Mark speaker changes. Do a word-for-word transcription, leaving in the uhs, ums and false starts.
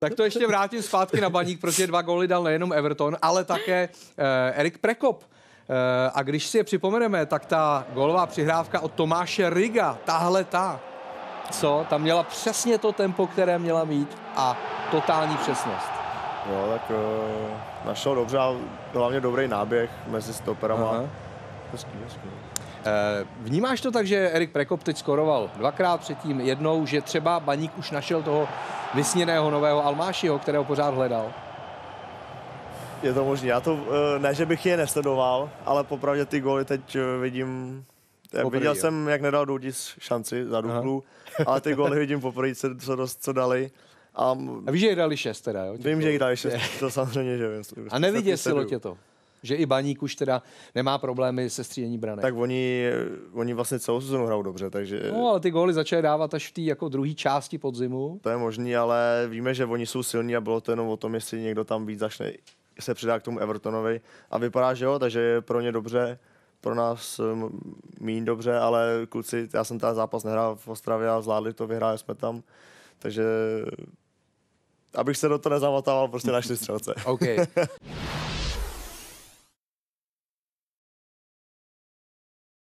Speaker 1: Tak to ještě vrátím zpátky na Baník, protože dva góly dal nejenom Everton, ale také eh, Erik Prekop. Eh, a když si je připomeneme, tak ta gólová přihrávka od Tomáše Riga, tahle ta, co, tam měla přesně to tempo, které měla mít a totální přesnost.
Speaker 2: Jo, tak uh, našel dobře a hlavně dobrý náběh mezi stoperama. Aha. Hezký, hezký.
Speaker 1: Eh, vnímáš to tak, že Erik Prekop teď skoroval dvakrát předtím, jednou, že třeba Baník už našel toho vysněného nového Almášiho, kterého pořád hledal?
Speaker 2: Je to možné. Já to, ne, že bych je nesledoval, ale popravdě ty góly teď vidím. Poprvé, viděl jo. jsem, jak nedal Doudis šanci za Duklu, ale ty góly vidím poprvé, co, co, co dali. A,
Speaker 1: a víš, že jich dali šest teda, jo?
Speaker 2: Vím, že jich dali šest, to samozřejmě, že vím.
Speaker 1: A nevyděsilo tě to? Že i Baník už teda nemá problémy se střídení branek.
Speaker 2: Tak oni, oni vlastně celou sezonu hrajou dobře, takže...
Speaker 1: No, ale ty góly začaly dávat až v té jako druhé části podzimu.
Speaker 2: To je možný, ale víme, že oni jsou silní a bylo to jenom o tom, jestli někdo tam víc začne se přidá k tomu Evertonovi. A vypadá, že jo, takže je pro ně dobře, pro nás míň dobře, ale kluci, já jsem ten zápas nehrál v Ostravě a zvládli to, vyhráli jsme tam, takže abych se do toho nezaмотával, prostě našli střelce.
Speaker 1: Okay.